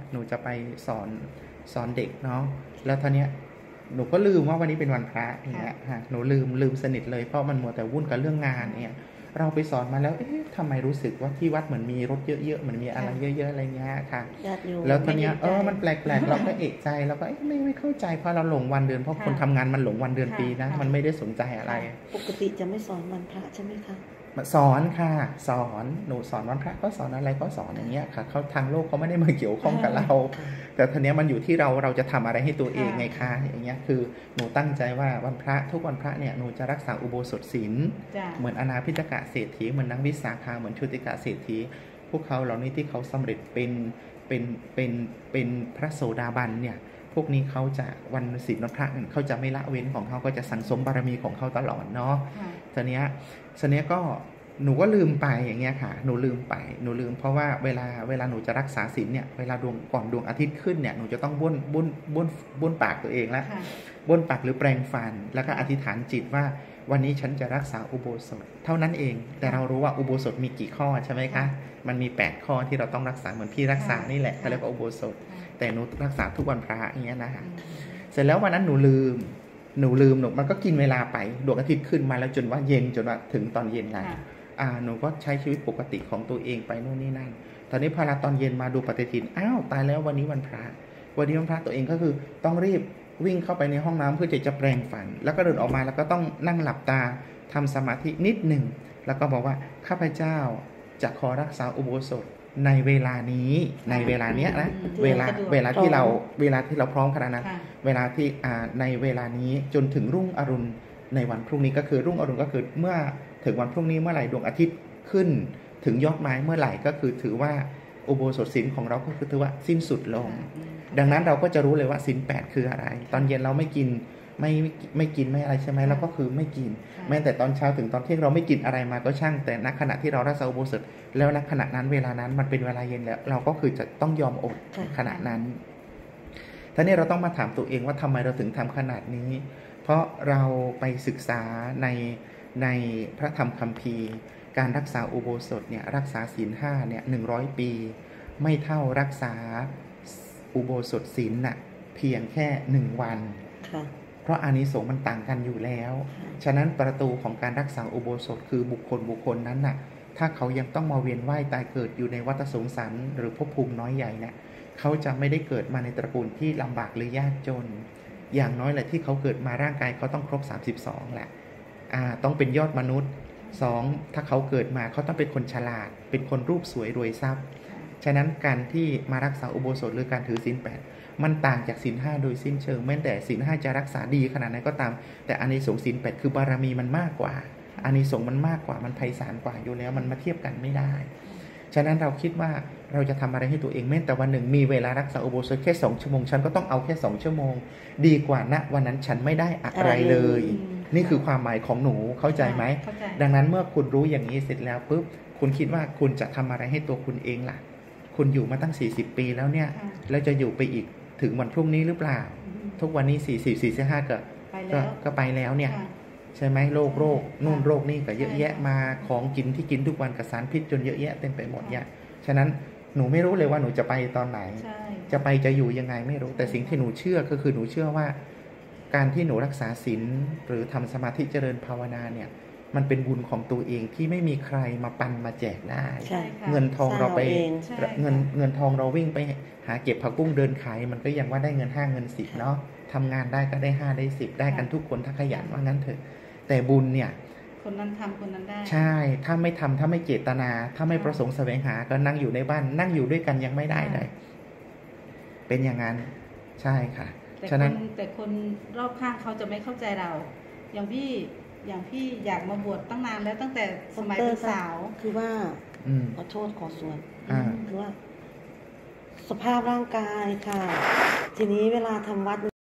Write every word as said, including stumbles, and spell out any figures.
หนูจะไปสอนสอนเด็กเนาะแล้วทีเนี้ยหนูก็ลืมว่าวันนี้เป็นวันพระอย่างเงี้ยฮะหนูลืมลืมสนิทเลยเพราะมันมัวแต่วุ่นกับเรื่องงานเนี่ยเราไปสอนมาแล้วเอ๊ะทำไมรู้สึกว่าที่วัดเหมือนมีรถเยอะๆเหมือนมีอะไรเยอะๆอะไรเงี้ยค่ะแล้วตอนเนี้ยเออมันแปลกๆเราก็เอกใจเราก็ไม่ไม่เข้าใจเพราะเราหลงวันเดือนเพราะคนทำงานมันหลงวันเดือนปีนะมันไม่ได้สนใจอะไรปกติจะไม่สอนวันพระใช่ไหมคะสอนค่ะสอนหนูสอนวันพระก็สอนอะไรก็สอนอย่างเงี้ยค่ะเขาทางโลกเขาไม่ได้มาเกี่ยวข้องกับเราแต่ทีเนี้ยมันอยู่ที่เราเราจะทำอะไรให้ตัวเองไงคะอย่างเงี้ยคือหนูตั้งใจว่าวันพระทุกวันพระเนี่ยหนูจะรักษาอุโบสถศีลเหมือนอนาพิจกะเศรษฐีเหมือนนางวิสาขาเหมือนชุติกะเศรษฐีพวกเขาเหล่านี้ที่เขาสำเร็จเป็นเป็นเป็นเป็นพระโสดาบันเนี่ยพวกนี้เขาจะวันศีลวันพระเขาจะไม่ละเว้นของเขาก็จะสั่งสมบารมีของเขาตลอดเนาะทีเนี้ยทีเนี้ยก็หนูก็ลืมไปอย่างเงี้ยค่ะหนูลืมไปหนูลืมเพราะว่าเวลาเวลาหนูจะรักษาศีลเนี่ยเวลาดวงก่อนดวงอาทิตย์ขึ้นเนี่ยหนูจะต้องบ้วนบ้วนบ้วนบ้วนปากตัวเองแล้วบ้วนปากหรือแปรงฟันแล้วก็อธิษฐานจิตว่าวันนี้ฉันจะรักษาอุโบสถเท่านั้นเองแต่เรารู้ว่าอุโบสถมีกี่ข้อใช่ไหมคะมันมีแปดข้อที่เราต้องรักษาเหมือนพี่รักษานี่แหละเขาเรียกว่าอุโบสถแต่หนูรักษาทุกวันพระอย่างเงี้ยนะคะเสร็จแล้ววันนั้นหนูลืมหนูลืมหนูมันก็กินเวลาไปดวงอาทิตย์ขึ้นมาแล้วจนว่าเย็นจนว่าถึงตอนเย็นแล้วอ่าหนูก็ใช้ชีวิตปกติของตัวเองไปโน่นนี่นั่นตอนนี้พอตอนเย็นมาดูปฏิทินอ้าวตายแล้ววันนี้วันพระวันนี้วันพระตัวเองก็คือต้องรีบวิ่งเข้าไปในห้องน้ำเพื่อจะแปรงฟันแล้วก็เดินออกมาแล้วก็ต้องนั่งหลับตาทำสมาธินิดหนึ่งแล้วก็บอกว่าข้าพเจ้าจะขอรักษาอุโบสถในเวลานี้ในเวลาเนี้ยนะเวลาเวลาที่เราเวลาที่เราพร้อมขนาดนั้นเวลาที่อ่าในเวลานี้จนถึงรุ่งอรุณในวันพรุ่งนี้ก็คือรุ่งอรุณก็คือเมื่อถึงวันพรุ่งนี้เมื่อไหร่ดวงอาทิตย์ขึ้นถึงยอดไม้เมื่อไหร่ก็คือถือว่าอุโบสถศีลของเราก็คือถือว่าสิ้นสุดลงดังนั้นเราก็จะรู้เลยว่าศีลแปดคืออะไรตอนเย็นเราไม่กินไม่ไม่กินไม่อะไรใช่ไหมเราก็คือไม่กินแม้แต่ตอนเช้าถึงตอนเที่ยงเราไม่กินอะไรมาก็ช่างแต่ณขณะที่เรารักษาอุโบสถแล้วณขณะนั้นเวลานั้นมันเป็นเวลาเย็นแล้วเราก็คือจะต้องยอมอดขณะนั้นทีนี้เราต้องมาถามตัวเองว่าทำไมเราถึงทำขนาดนี้เพราะเราไปศึกษาในในพระธรรมคัมภีร์การรักษาอุโบสถเนี่ยรักษาศีลห้าเนี่ยหนึ่งร้อยปีไม่เท่ารักษาอุโบสถศีลน่ะเพียงแค่หนึ่งวันเพราะอานิสงส์มันต่างกันอยู่แล้วฉะนั้นประตูของการรักษาอุโบสถคือบุคคลบุคคลนั้นน่ะถ้าเขายังต้องมาเวียนว่ายตายเกิดอยู่ในวัฏสงสารหรือภพภูมิน้อยใหญ่เนี่ยเขาจะไม่ได้เกิดมาในตระกูลที่ลำบากหรือยากจนอย่างน้อยแหละที่เขาเกิดมาร่างกายเขาต้องครบสามสิบสองแหละอ่าต้องเป็นยอดมนุษย์สองถ้าเขาเกิดมาเขาต้องเป็นคนฉลาดเป็นคนรูปสวยรวยทรัพย์ฉะนั้นการที่มารักษาอุโบสถหรือการถือศีลแปดมันต่างจากศีลห้าโดยสิ้นเชิงแม้แต่ศีลห้าจะรักษาดีขนาดไหนก็ตามแต่อานิสงส์ศีลแปดคือบารมีมันมากกว่าอานิสงส์มันมากกว่ามันไพศาลกว่าอยู่แล้วมันมาเทียบกันไม่ได้ฉะนั้นเราคิดว่าเราจะทำอะไรให้ตัวเองแม้แต่วันหนึ่งมีเวลารักษาอุโบสถแค่สองชั่วโมงฉันก็ต้องเอาแค่สองชั่วโมงดีกว่าณวันนั้นฉันไม่ได้อะไรเลยนี่คือความหมายของหนูเข้าใจไหมดังนั้นเมื่อคุณรู้อย่างนี้เสร็จแล้วปุ๊บคุณคิดว่าคุณจะทำอะไรให้ตัวคุณเองล่ะคุณอยู่มาตั้งสี่สิบปีแล้วเนี่ยแล้วจะอยู่ไปอีกถึงวันพรุ่งนี้หรือเปล่าทุกวันนี้สี่สิบ สี่สิบห้าก็ก็ไปแล้วเนี่ยใช่ไหมโรคโรคนู่นโรคนี่ก็เยอะแยะมาของกินที่กินทุกวันกับสารพิษจนเยอะแยะเต็มไปหมดเนี่ยฉะนั้นหนูไม่รู้เลยว่าหนูจะไปตอนไหนจะไปจะอยู่ยังไงไม่รู้แต่สิ่งที่หนูเชื่อก็คือหนูเชื่อว่าการที่หนูรักษาศีลหรือทำสมาธิเจริญภาวนาเนี่ยมันเป็นบุญของตัวเองที่ไม่มีใครมาปันมาแจกได้เงินทองเราไปเงินเงินทองเราวิ่งไปหาเก็บผักบุ้งเดินขายมันก็ยังว่าได้เงินห้าเงินสิบเนาะทำงานได้ก็ได้ห้าได้สิบได้กันทุกคนถ้าขยันว่างั้นเถอะแต่บุญเนี่ยคนนั้นทำคนนั้นได้ใช่ถ้าไม่ทำถ้าไม่เจตนาถ้าไม่ประสงค์แสวงหาก็นั่งอยู่ในบ้านนั่งอยู่ด้วยกันยังไม่ได้เลยเป็นอย่างนั้นใช่ค่ะฉะนั้นแต่คนรอบข้างเขาจะไม่เข้าใจเราอย่างพี่อย่างพี่อยากมาบวชตั้งนานแล้วตั้งแต่สมัยเป็นสาวคือว่าขอโทษขอส่วนคือว่าสภาพร่างกายค่ะทีนี้เวลาทำวัด